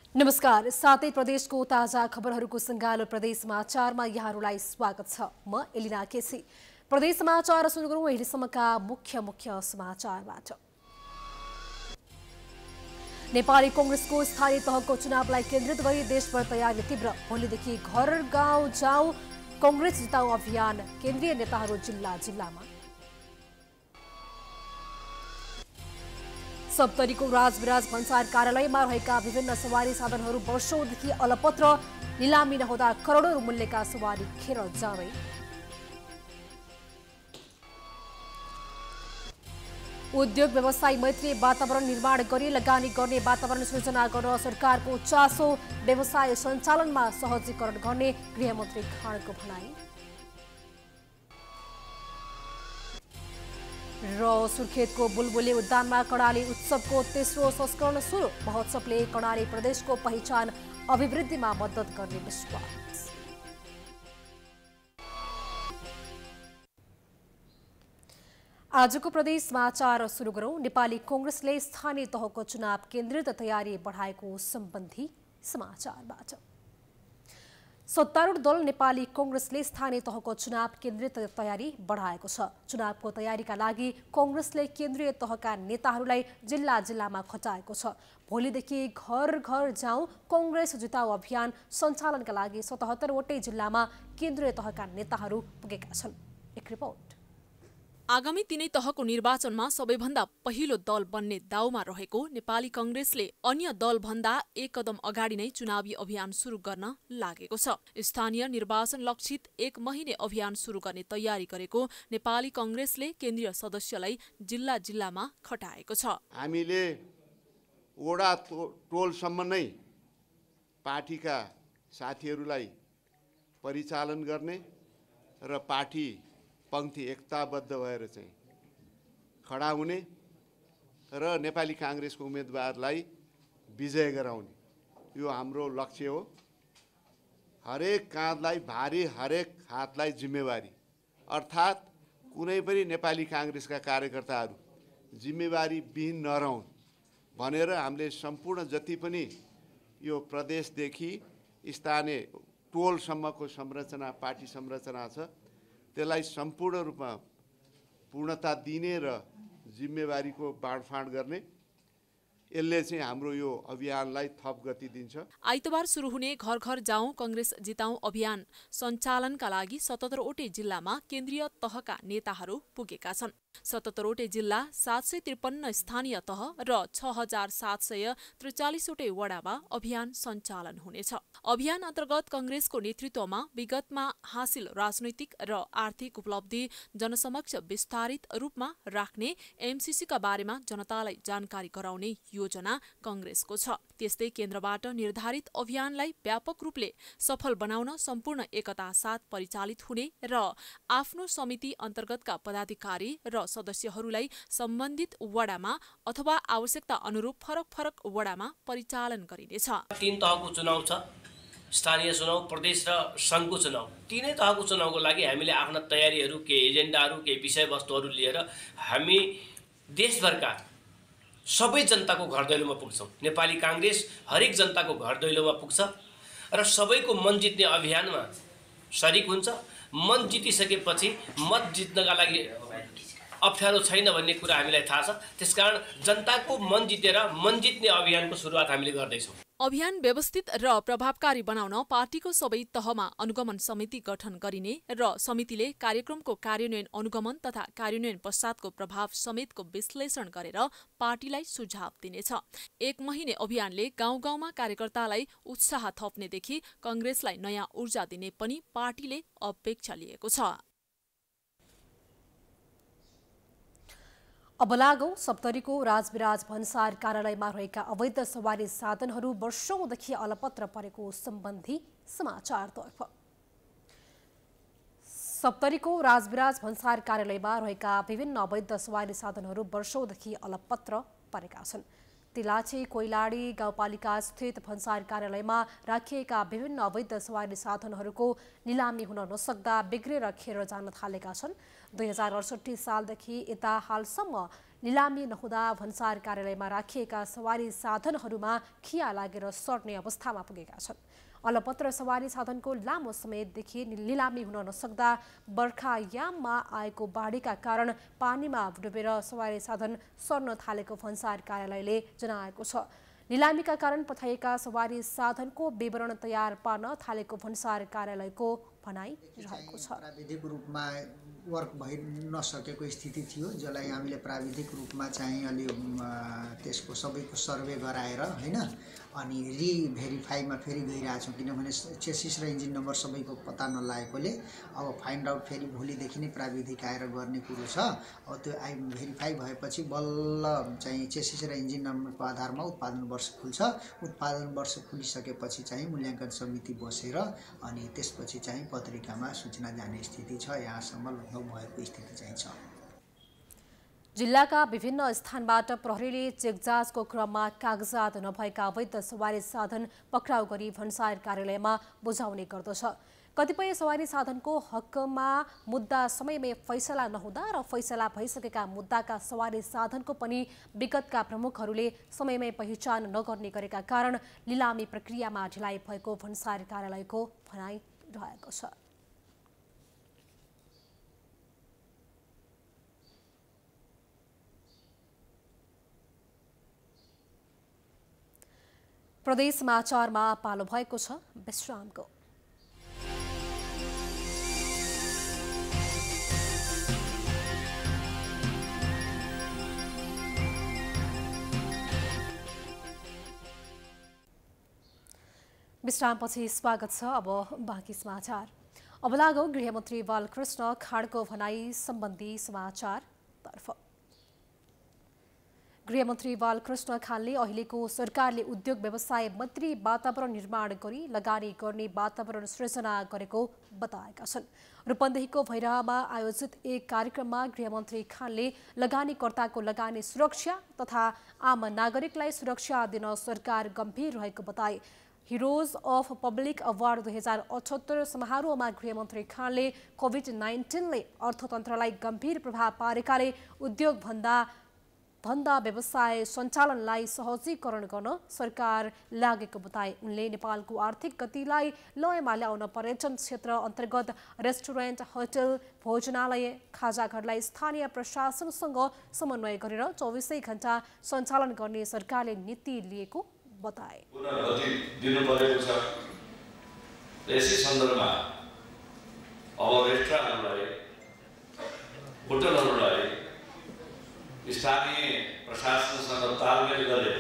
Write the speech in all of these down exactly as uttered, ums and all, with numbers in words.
नमस्कार, सातै प्रदेशको ताजा खबरहरूको सङ्गालो प्रदेश समाचारमा यहाँहरूलाई स्वागत छ। म एलिना केसी। प्रदेश समाचार सुरु गरौँ अहिलेसम्मका मुख्य मुख्य समाचारबाट। नेपाली कांग्रेसको स्थानीय तहको चुनावलाई केन्द्रित गरी देशभर तयारी तीव्र। भोलिदेखि घर गाउँ जाऊ कांग्रेस जिताऊ अभियान, केन्द्रीय नेताहरू जिल्ला जिल्लामा। सप्तरीको राजविराज भन्सार कार्यालयमा रहेका विभिन्न सवारी साधनहरू वर्षौंदेखि अलपत्र, निलामी नहुँदा करोडौं मूल्यका सवारी खेर जाँदै। उद्योग व्यवसाय मैत्री वातावरण निर्माण गरी लगानी गर्ने वातावरण सृजना गर्न सरकारको चासो, व्यवसाय सञ्चालनमा सहजीकरण गर्ने गृहमन्त्री खाँडको भनाई। र सुर्खेतको बुलबुले उद्यानमा कर्णाली उत्सवको तेस्रो संस्करण सुरु। महोत्सवले कर्णाली प्रदेशको पहिचान अभिवृद्धिमा मद्दत गर्ने विश्वास। आजको प्रदेश समाचार सुरु गरौँ। नेपाली कांग्रेसले स्थानीय तहको चुनाव केन्द्रित तयारी बढाएको सम्बन्धी समाचारबाट। सत्तारूढ दल नेपाली कांग्रेसले स्थानीय तहको चुनाव केन्द्रित तयारी बढाएको छ। चुनावको तयारीका लागि कांग्रेसले केन्द्रीय तहका नेताहरूलाई जिल्ला जिल्लामा खटाएको छ। भोलिदेखि घर घर जाऊ कांग्रेस जिताऊ अभियान सञ्चालनका लागि सतहत्तरवटै जिल्लामा केन्द्रीय तहका नेताहरू पुगेका छन्। एक रिपोर्ट। आगामी तीनै तहको निर्वाचनमा सबैभन्दा पहिलो दल बन्ने दाउमा रहेको नेपाली कांग्रेसले अन्य दलभन्दा एक कदम अगाडि नै चुनावी अभियान सुरु गर्न लागेको छ। स्थानीय निर्वाचन लक्षित एक महिने अभियान सुरु गर्ने तयारी गरेको नेपाली कांग्रेसले केन्द्रीय सदस्यलाई जिल्ला जिल्लामा खटाएको छ। हामीले वडा टोलसम्म नै पार्टीका साथीहरूलाई परिचालन गर्ने र पार्टी पंक्ति एकताबद्ध भएर चाहिँ खडा हुने र नेपाली कांग्रेसको उम्मेदवारलाई विजय गराउने, यो हाम्रो लक्ष्य हो। हरेक काँधलाई भारी, हरेक हातलाई जिम्मेवारी, अर्थात् कुनै पनि नेपाली कांग्रेसका कार्यकर्ताहरू जिम्मेवारी विहीन नरहुन् भनेर हामीले सम्पूर्ण जति पनि यो प्रदेशदेखि स्थानीय टोलसम्मको संरचना, पार्टी संरचना छ, त्यसलाई सम्पूर्ण रूपमा पूर्णता दिने र जिम्मेवारीको बाँडफाँड गर्ने, यसले चाहिँ हाम्रो यो अभियानलाई थप गति दिन्छ। आइतबार सुरु हुने घर घर जाऊ कांग्रेस जिताऊ अभियान सञ्चालनका लागि सतहत्तरवटै जिल्लामा केन्द्रीय तहका नेताहरू पुगेका छन्। सतहत्तरवटै जिल्ला, सात सय त्रिपन्न स्थानीय तह र छ हजार सात सय त्रिचालिसवटै वडामा अभियान सञ्चालन हुनेछ। अभियान अन्तर्गत कांग्रेसको नेतृत्वमा विगतमा हासिल राजनैतिक र आर्थिक उपलब्धि जनसमक्ष विस्तारित रूपमा राख्ने, एमसीसीका बारेमा जनतालाई जानकारी गराउने योजना कांग्रेसको छ। त्यस्तै केन्द्रबाट निर्धारित अभियानलाई व्यापक रूपले सफल बनाउन सम्पूर्ण एकता साथ परिचालित हुने र आफ्नो समिति अन्तर्गतका पदाधिकारी र सदस्यहरूलाई सम्बन्धित वडामा अथवा आवश्यकता अनुरूप फरक फरक वडामा परिचालन गरिनेछ। तीन तहको चुनाव छ, स्थानीय चुनाव, प्रदेश र संघको चुनाव। तीनै तहको चुनावको लागि हामीले आफ्ना तयारीहरू, के एजेन्डाहरू, के विषयवस्तुहरू लिएर हामी देशभरका सबै जनताको घर दैलोमा पुग्छौँ। नेपाली कांग्रेस हरेक जनताको घर दैलोमा पुग्छ र सबैको मन जित्ने अभियानमा सरिक हुन्छ। मन जितिसकेपछि मत जित्नका लागि अप्ठ्यारो छैन भन्ने कुरा हामीलाई थाहा छ। त्यसकारण जनताको मन जितेर मन जित्ने अभियानको सुरुवात हामीले गर्दैछौँ। अभियान व्यवस्थित र प्रभावकारी बनाउन पार्टीको सबै तहमा अनुगमन समिति गठन गरिने र समितिले कार्यक्रमको कार्यान्वयन, अनुगमन तथा कार्यान्वयन पश्चातको प्रभाव समेतको विश्लेषण गरेर पार्टीलाई सुझाव दिनेछ। एक महिने अभियानले गाउँ गाउँमा कार्यकर्तालाई उत्साह थप्नेदेखि कांग्रेसलाई नयाँ ऊर्जा दिने पनि पार्टीले अपेक्षा लिएको छ। अब लागौं सप्तरीको राजविराज भन्सार कार्यालयमा रहेका अवैध सवारी साधनहरू वर्षौंदेखि अलपत्र परेको सम्बन्धी समाचारतर्फ। सप्तरीको राजविराज भन्सार कार्यालयमा रहेका विभिन्न अवैध सवारी साधनहरू वर्षौंदेखि अलपत्र परेका छन्। तिलाचे कोइलाडी गाउँपालिका स्थित भन्सार कार्यालयमा राखिएका विभिन्न अवैध सवारी साधनहरूको निलामी हुन नसक्दा बिग्रेर खेर जान थालेका छन्। दुई हजार अडसठी सालदेखि यता हालसम्म निलामी नहुँदा भन्सार कार्यालयमा राखिएका सवारी साधनहरूमा खिया लागेर सर्ने अवस्थामा पुगेका छन्। अलपत्र सवारी साधनको लामो समयदेखि निलामी हुन नसक्दा बर्खायाममा आएको बाढीका कारण पानीमा डुबेर सवारी साधन सर्न थालेको भन्सार कार्यालयले जनाएको छ। निलामीका कारण पठाइएका सवारी साधनको विवरण तयार पार्न थालेको भन्सार कार्यालयको भनाइ रहेको छ। प्राविधिक रूपमा वर्क भइ नसकेको स्थिति थियो, जसलाई हामीले प्राविधिक रूपमा चाहिँ अलि त्यसको सबैको सर्वे गराएर हैन अनि रि भेरिफाईमा फेरि गइरहेछौँ, किनभने चेसिस र इन्जिन नम्बर सबैको पत्ता नलागेकोले अब फाइन्ड आउट फेरि भोलिदेखि नै प्राविधिक आएर गर्ने कुरो छ। अब त्यो आइ भेरिफाई भएपछि बल्ल चाहिँ चेसिस र इन्जिन नम्बरको आधारमा उत्पादन वर्ष खुल्छ। उत्पादन वर्ष खुलिसकेपछि चाहिँ मूल्याङ्कन समिति बसेर अनि त्यसपछि चाहिँ पत्रिकामा सूचना जाने स्थिति छ। यहाँसम्म लगभग भएको स्थिति चाहिँ छ। जिल्लाका विभिन्न स्थानबाट प्रहरीले चेकजाँचको क्रममा कागजात नभएका अवैध सवारी साधन पक्राउ गरी भन्सार कार्यालयमा बुझाउने गर्दछ। कतिपय सवारी साधनको हकमा मुद्दा समयमै फैसला नहुँदा र फैसला भइसकेका मुद्दाका सवारी साधनको पनि विगतका प्रमुखहरूले समयमै पहिचान नगर्ने गरेका कारण निलामी प्रक्रियामा ढिलाइ भएको भन्सार कार्यालयको भनाइ रहेको छ। प्रदेश समाचारमा पालो भएको छ विश्रामको। विश्रामपछि स्वागत छ। अब बाँकी समाचार। अब लागौ गृहमन्त्री बालकृष्ण खाडको भनाई सम्बन्धी समाचारतर्फ। गृहमन्त्री बालकृष्ण खाडले अहिलेको सरकारले उद्योग व्यवसाय मन्त्री वातावरण निर्माण गरी लगानी गर्ने वातावरण सृजना गरेको बताएका छन्। रूपन्देहीको भैरहमा आयोजित एक कार्यक्रममा गृहमन्त्री खाडले लगानीकर्ताको लगानी सुरक्षा तथा आम नागरिकलाई सुरक्षा दिन सरकार गम्भीर रहेको बताए। हिरोज अफ पब्लिक अवार्ड दुई हजार अठहत्तर समारोहमा गृहमन्त्री खाडले कोभिड नाइन्टिनले अर्थतन्त्रलाई गम्भीर प्रभाव पारेकाले उद्योगभन्दा धन्दा व्यवसाय सञ्चालनलाई सहजीकरण गर्न सरकार लागेको बताए। उनले नेपालको आर्थिक गतिलाई लयमा ल्याउन पर्यटन क्षेत्र अन्तर्गत रेस्टुरेन्ट, होटल, भोजनालय, खाजाघरलाई स्थानीय प्रशासनसँग समन्वय गरेर चौबिसै घण्टा सञ्चालन गर्ने सरकारले नीति लिएको बताए। पुनर्गति दिनु परेको छ। यसै सन्दर्भमा अब रेस्टुरेन्टहरूलाई, होटलहरूलाई स्थानीय प्रशासनसँग तालमेल गरेर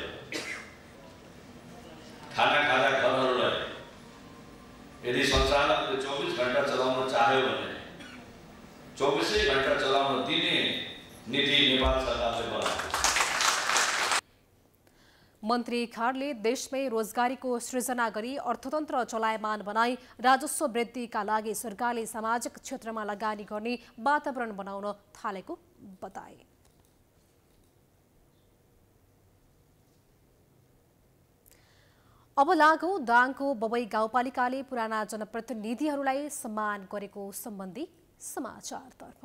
खाना खाजा घरहरूलाई यदि सञ्चालनले चौबिस घण्टा चलाउन चाह्यो भने चौबिसै घण्टा चलाउन दिने नीति नेपाल सरकारले बनाएको छ। मन्त्री खाडले देशमै रोजगारीको सृजना गरी अर्थतन्त्र चलायमान बनाई राजस्व वृद्धिका लागि सरकारले सामाजिक क्षेत्रमा लगानी गर्ने वातावरण बनाउन थालेको बताए। अब लागौ दाङको बबई गाउँपालिकाले पुराना जनप्रतिनिधिहरूलाई सम्मान गरेको सम्बन्धी समाचारतर्फ।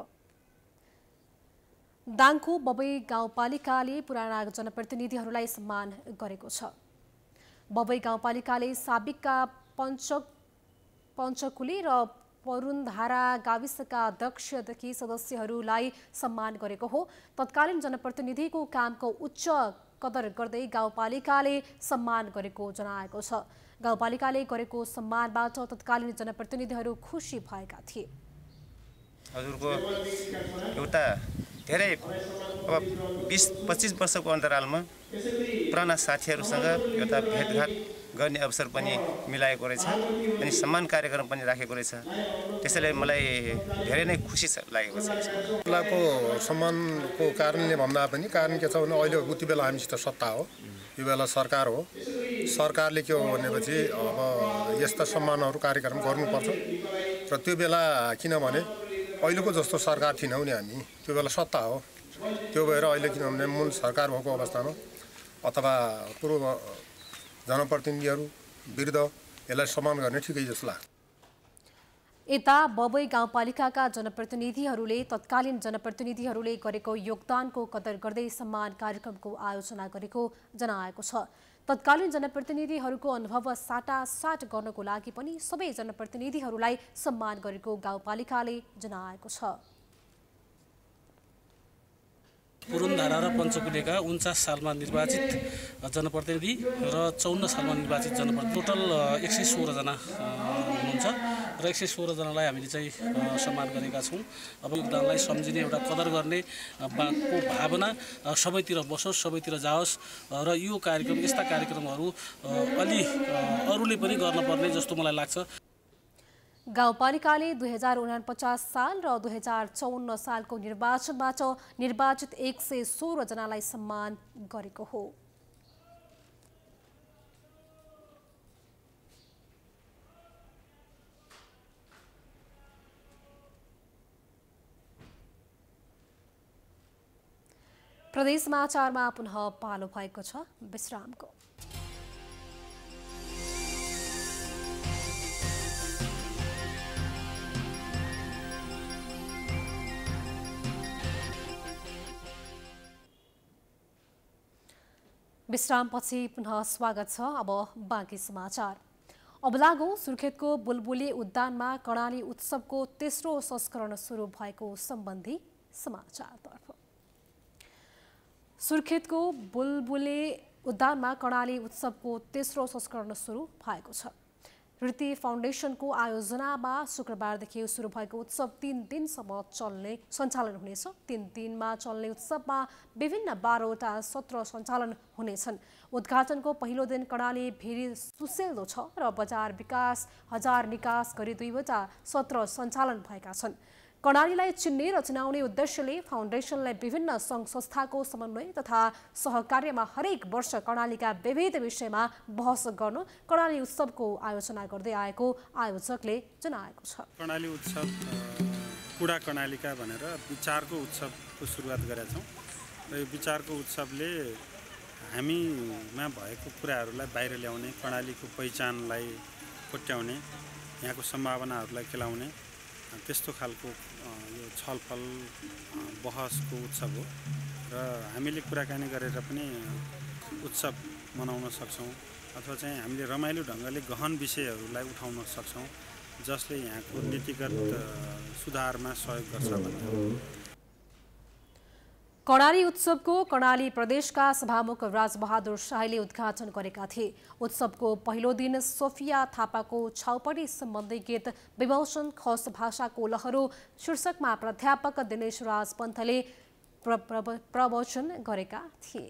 दाङको बबई गाउँपालिकाले पुराना जनप्रतिनिधिहरूलाई सम्मान गरेको छ। बबई गाउँपालिकाले साबिकका पञ्च पञ्चकुली र परुन्धारा गाविसका अध्यक्षदेखि सदस्यहरूलाई सम्मान गरेको हो। तत्कालीन जनप्रतिनिधिको कामको उच्च कदर गर्दै गाउँपालिकाले सम्मान गरेको जनाएको छ। गाउँपालिकाले गरेको सम्मानबाट तत्कालीन जनप्रतिनिधिहरू खुसी भएका थिए। हजुरको एउटा धेरै अब बिस पच्चिस वर्षको अन्तरालमा पुराना साथीहरूसँग एउटा भेटघाट गर्ने अवसर पनि मिलाएको रहेछ अनि सम्मान कार्यक्रम पनि राखेको रहेछ। त्यसैले मलाई धेरै नै खुसी लागेको छ। जिल्लाको सम्मानको कारणले भन्दा पनि कारण के छ भने अहिले उति बेला हामीसित सत्ता हो, यो बेला सरकार हो। सरकारले के हो भनेपछि अब यस्ता सम्मानहरू कार्यक्रम गर्नुपर्छ र त्यो बेला किनभने अहिलेको जस्तो सरकार थिएनौँ नि हामी, त्यो बेला सत्ता हो। त्यो भएर अहिले किनभने मूल सरकार भएको अवस्थामा अथवा पूर्व जनप्रतिनिधिहरू वृद्ध यसलाई सम्मान गर्ने ठिकै जस्तो लाग्छ। यता बबई गाउँपालिकाका जनप्रतिनिधिहरूले तत्कालीन जनप्रतिनिधिहरूले गरेको योगदानको कदर गर्दै सम्मान कार्यक्रमको आयोजना गरेको जनाएको छ। तत्कालीन जनप्रतिनिधिहरूको अनुभव साटासाट गर्नको लागि पनि सबै जनप्रतिनिधिहरूलाई सम्मान गरेको गाउँपालिकाले जनाएको छ। पुरुनधारा र पञ्चकुलेका उन्चास सालमा निर्वाचित जनप्रतिनिधि र चौन्न सालमा निर्वाचित जनप्रतिनिधि टोटल एक सय सोह्रजना हुनुहुन्छ र एक सय सोह्रजनालाई हामीले चाहिँ सम्मान गरेका छौँ। अब योगदानलाई सम्झिने एउटा कदर गर्ने को भावना सबैतिर बसोस्, सबैतिर जाओस् र यो कार्यक्रम यस्ता कार्यक्रमहरू अलि अरूले पनि गर्नुपर्ने जस्तो मलाई लाग्छ। गाउँपालिकाले दुई हजार उनापचास साल र दुई हजार चौन्न सालको निर्वाचनबाट निर्वाचित एक सय सोह्र जनालाई सम्मान गरेको हो। प्रदेश समाचारमा पुनः पालो भएको छ विश्रामको। विश्रामपछि पुनः स्वागत छ। अब बाँकी समाचार। अब लागौं सुर्खेतको बुलबुले उद्यानमा कर्णाली उत्सवको तेस्रो संस्करण सुरु भएको सम्बन्धी समाचारतर्फ। सुर्खेतको बुलबुले उद्यानमा कर्णाली उत्सवको तेस्रो संस्करण सुरु भएको छ। ऋति फाउन्डेसनको आयोजनामा शुक्रबारदेखि सुरु भएको उत्सव तीन दिनसम्म चल्ने सञ्चालन हुनेछ। तीन दिनमा चल्ने उत्सवमा विभिन्न बाह्रवटा सत्र सञ्चालन हुनेछन्। उद्घाटनको पहिलो दिन कर्णाली भेरी सुसेल्दो छ र बजार विकास हजार निकास गरी दुईवटा सत्र सञ्चालन भएका छन्। कर्णालीलाई चिन्ने र चिनाउने उद्देश्यले फाउन्डेसनलाई विभिन्न सङ्घ संस्थाको समन्वय तथा सहकार्यमा हरेक वर्ष कर्णालीका विविध विषयमा बहस गर्न कर्णाली उत्सवको आयोजना गर्दै आएको आयोजकले जनाएको छ। कर्णाली उत्सव कुडा कर्णालीका भनेर विचारको उत्सवको सुरुवात गरेका छौँ र यो विचारको उत्सवले हामीमा भएको कुराहरूलाई बाहिर ल्याउने, कर्णालीको पहिचानलाई कोट्याउने, यहाँको सम्भावनाहरूलाई केलाउने त्यस्तो खालको यो छलफल बहसको उत्सव हो र हामीले कुराकानी गरेर पनि उत्सव मनाउन सक्छौँ अथवा चाहिँ हामीले रमाइलो ढङ्गले गहन विषयहरूलाई उठाउन सक्छौँ जसले यहाँको नीतिगत सुधारमा सहयोग गर्छ भन्ने। कर्णाली उत्सवको कर्णाली प्रदेशका सभामुख राजबहादुर शाहीले उद्घाटन गरेका थिए। उत्सवको पहिलो दिन सोफिया थापाको छाउपडी सम्बन्धी गीत विमोचन खस भाषाको लहरो शीर्षकमा प्राध्यापक दिनेश राज पन्थले प्र, प्र, प्रवचन गरेका थिए।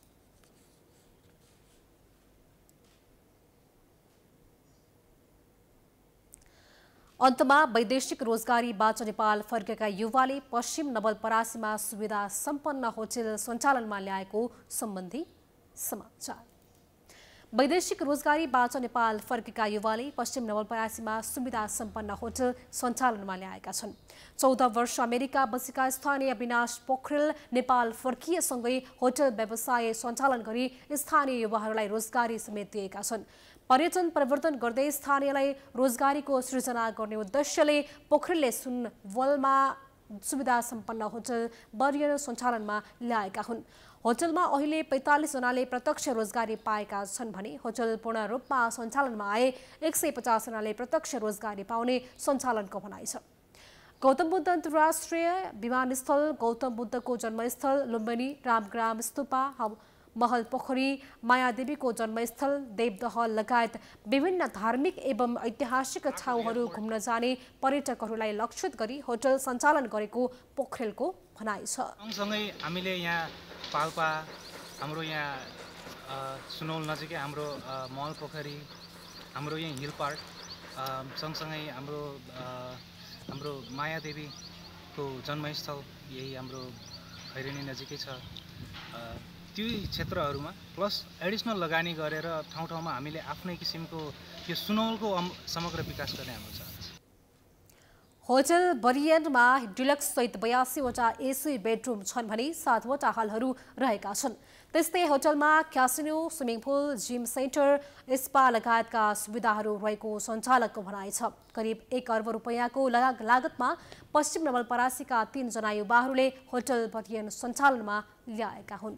अन्तमा वैदेशिक रोजगारीबाट नेपाल फर्केका युवाले पश्चिम नवलपरासीमा सुविधा सम्पन्न होटल सञ्चालनमा ल्याएको सम्बन्धी समाचार। वैदेशिक रोजगारीबाट नेपाल फर्केका युवाले पश्चिम नवलपरासीमा सुविधा सम्पन्न होटल सञ्चालनमा ल्याएका छन्। चौध वर्ष अमेरिका बसेका स्थानीय विनाश पोखरेल नेपाल फर्किएसँगै होटल व्यवसाय सञ्चालन गरी स्थानीय युवाहरूलाई रोजगारी समेत दिएका छन्। पर्यटन परिवर्तन गर्दै स्थानीयलाई रोजगारीको सृजना गर्ने उद्देश्यले पोखरेलले सुनवलमा सुविधा सम्पन्न होटल बरियर सञ्चालनमा ल्याएका हुन्। होटलमा अहिले पैँतालिस जनाले प्रत्यक्ष रोजगारी पाएका छन् भने होटल पूर्ण रूपमा सञ्चालनमा आए एक सय पचास जनाले प्रत्यक्ष रोजगारी पाउने सञ्चालनको भनाइ छ। गौतम बुद्ध अन्तर्राष्ट्रिय विमानस्थल, गौतम बुद्धको जन्मस्थल लुम्बिनी, रामग्राम स्तूपा, महल पोखरी, मायादेवीको जन्मस्थल देवदह लगायत विभिन्न धार्मिक एवं ऐतिहासिक ठाउँहरू घुम्न जाने पर्यटकहरूलाई लक्षित गरी होटल सञ्चालन गरेको पोखरेलको भनाइ छ। सँगसँगै हामीले यहाँ पाल्पा, हाम्रो यहाँ सुनौल नजिकै हाम्रो महल पोखरी, हाम्रो यहाँ हिल पार्क, सँगसँगै हाम्रो हाम्रो मायादेवीको जन्मस्थल यही हाम्रो खैरेनी नजिकै छ। त्यो क्षेत्रहरूमा प्लस एडिसनल लगानी गरेर ठाउँ ठाउँमा हामीले आफ्नै किसिमको यो सुनौलको समग्र विकास गर्ने हाम्रो चाहना छ। होटल बरियनमा डिलक्स सहित बयासीवटा एसी बेडरुम छन् भने सातवटा हलहरू रहेका छन्। त्यस्तै होटलमा casino, swimming pool, gym centre, spa लगायतका सुविधाहरू रहेको सञ्चालकको भनाइ छ। करिब एक अर्ब रुपियाँको लागतमा पश्चिम नवलपरासीका तीनजना युवाहरूले होटल बरियन सञ्चालनमा ल्याएका हुन्।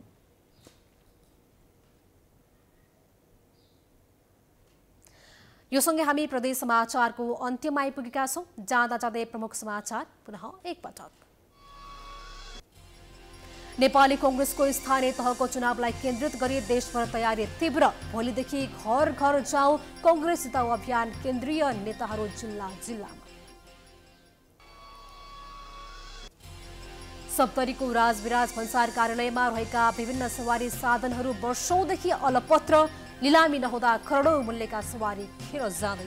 यो सँगै हामी प्रदेश समाचारको अन्त्यमा आइपुगेका छौँ। जाँदा जाँदै प्रमुख समाचार पुनः एकपटक। नेपाली कांग्रेसको स्थानीय तहको चुनावलाई केन्द्रित गरी देशभर तयारी तीव्र। भोलिदेखि घर घर जाउँ कांग्रेस जिताऊ अभियान केन्द्रीय नेताहरू जिल्ला जिल्लामा। सप्तरीको राजविराज भन्सार कार्यालयमा रहेका विभिन्न सवारी साधनहरू वर्षौंदेखि अलपत्र। लिलामी नहुँदा करोडौं मूल्यका सवारी खेर जाँदै।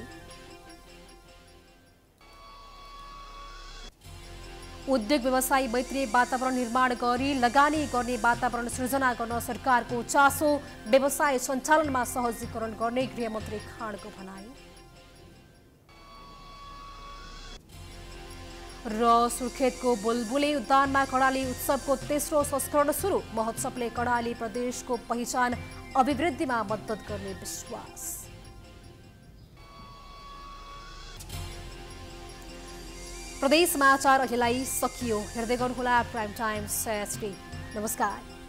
उद्योग व्यवसायी मैत्री वातावरण निर्माण गरी लगानी गर्ने वातावरण सृजना गर्न सरकारको चासो। व्यवसाय सञ्चालनमा सहजीकरण गर्ने गृहमन्त्री खाँडको भनाई। र सुर्खेतको बुलबुले उद्यानमा कर्णाली उत्सवको तेस्रो संस्करण सुरु। महोत्सवले कर्णाली प्रदेशको पहिचान अभिवृद्धिमा मद्दत गर्ने विश्वास। प्रदेश समाचार अहिलेलाई सकियो। हेर्दै गर्नुहोला प्राइम टाइम्स एचडी। नमस्कार।